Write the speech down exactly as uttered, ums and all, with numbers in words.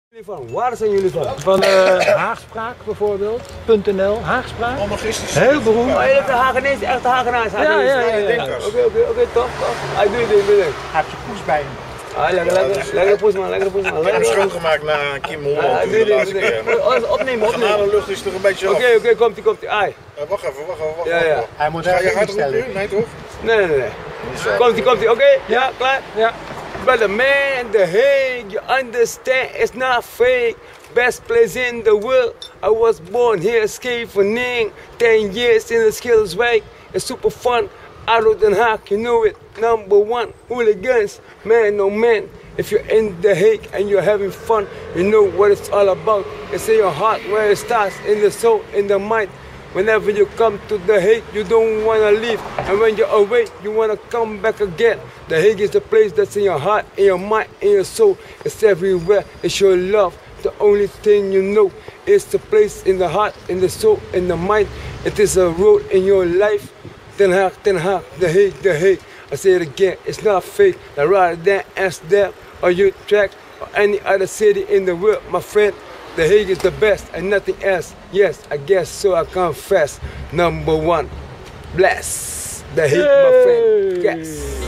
Van, waar zijn jullie van? Van uh, Haagspraak bijvoorbeeld, .n l, Haagspraak. Anarchistisch. Heel beroemd. Oh, je hebt de Hagenees, echt de Hagenaars. Ja, ja, ja. Oké, oké, oké, toch, toch. Hij doet het, doe het. Hij heeft je poes bij hem. Ah, lekker, lekker, lekker poes man, lekker poes man. Ik heb hem schoongemaakt na Kim Holland Ah, toen doe de dit, laatste doe dit. keer. Oh, opnemen, opnemen. Garnalenlucht is er een beetje af. Oké, oké, komt ie, komt ie. Ai. Uh, wacht even, wacht even, wacht Ja, ja. even. Hij moet Ga je even hard roepen instellen. nu? Nee toch? Nee, nee, nee. Komt ie, komt ie, oké? Ja, klaar? Ja. Brother man, the Hague, you understand, it's not fake. Best place in the world. I was born here, Scheveningen. Ten years in the Schilderswijk. It's super fun. Out of Den Haag, you know it. Number one, hooligans. Man, oh man. If you're in the Hague and you're having fun, you know what it's all about. It's in your heart where it starts, in the soul, in the mind. Whenever you come to The Hague, you don't want to leave. And when you're away, you want to come back again. The Hague is the place that's in your heart, in your mind, in your soul. It's everywhere. It's your love. The only thing you know is the place in the heart, in the soul, in the mind. It is a road in your life. Den Haag, Den Haag, The Hague, The Hague. I say it again, it's not fake. Now rather than Amsterdam or Utrecht or any other city in the world, my friend, The Hague is the best and nothing else. Yes, I guess so, I confess. Number one, bless The Hague, my friend. Yes.